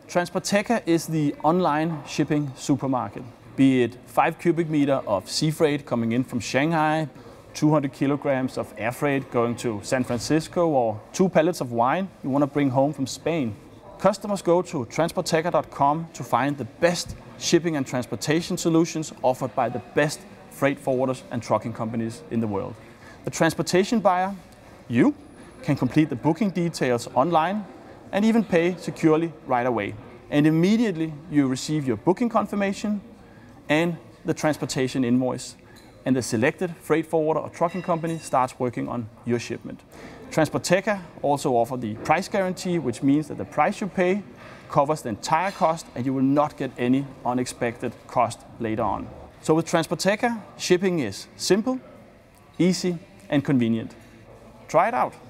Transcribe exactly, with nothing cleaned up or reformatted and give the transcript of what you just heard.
Transporteka is the online shipping supermarket. Be it five cubic meter of sea freight coming in from Shanghai, two hundred kilograms of air freight going to San Francisco, or two pallets of wine you want to bring home from Spain. Customers go to transporteka dot com to find the best shipping and transportation solutions offered by the best freight forwarders and trucking companies in the world. The transportation buyer, you, can complete the booking details online and even pay securely right away. And immediately you receive your booking confirmation and the transportation invoice. And the selected freight forwarder or trucking company starts working on your shipment. Transporteka also offers the price guarantee, which means that the price you pay covers the entire cost and you will not get any unexpected cost later on. So with Transporteka, shipping is simple, easy and convenient. Try it out.